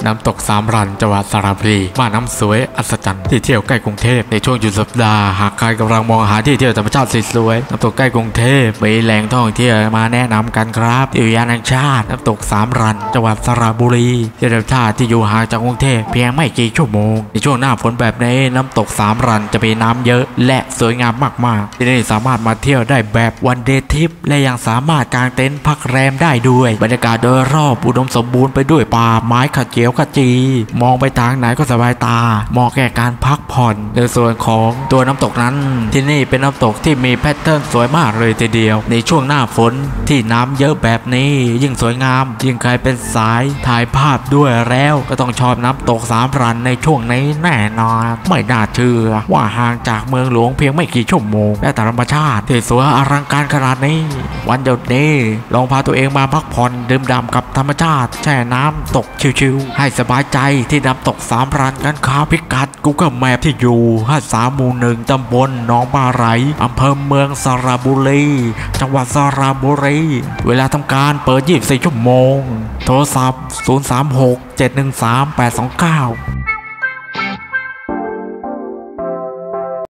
น้ำตกสามรันจังหวัดสระบุรีบ้านน้ำสวยอัศจรรย์ที่เที่ยวใกล้กรุงเทพในช่วงหยุดสัปดาห์หากใครกำลังมองหาที่เที่ยวธรรมชาติสวยๆน้ำตกใกล้กรุงเทพมีแหล่งท่องเที่ยวมาแนะนำกันครับอุทยานแห่งชาติน้ำตกสามรันจังหวัดสระบุรีที่ธรรมชาติที่อยู่ห่างจากกรุงเทพเพียงไม่กี่ชั่วโมงในช่วงหน้าฝนแบบนี้น้ำตกสามรันจะมีน้ำเยอะและสวยงามมากๆที่นี่สามารถมาเที่ยวได้แบบวันเดย์ทริปและยังสามารถกางเต็นท์พักแรมได้ด้วยบรรยากาศโดยรอบอุดมสมบูรณ์ไปด้วยป่าไม้ขเจียวขจีมองไปทางไหนก็สบายตาเหมาะแก่การพักผ่อนในส่วนของตัวน้ำตกนั้นที่นี่เป็นน้ำตกที่มีแพทเทิร์นสวยมากเลยทีเดียวในช่วงหน้าฝนที่น้ำเยอะแบบนี้ยิ่งสวยงามยิ่งใครเป็นสายถ่ายภาพด้วยแล้วก็ต้องชอบน้ำตกสามรันในช่วงนี้แน่นอนไม่น่าเชื่อว่าห่างจากเมืองหลวงเพียงไม่กี่ชั่วโมงและธรรมชาติที่สวยอลังการขนาดนี้วันหยุดนี้ลองพาตัวเองมาพักผ่อนดื่มด่ำกับธรรมชาติแช่น้ำตกชิวๆให้สบายใจที่น้ำตกสามรันกันครับพิกัด Google Map ที่อยู่53 หมู่ 1 ตำบลหนองปลาไหลอำเภอเมืองสระบุรีจังหวัดสระบุรีเวลาทำการเปิด24 ชั่วโมงโทรศัพท์036 713 829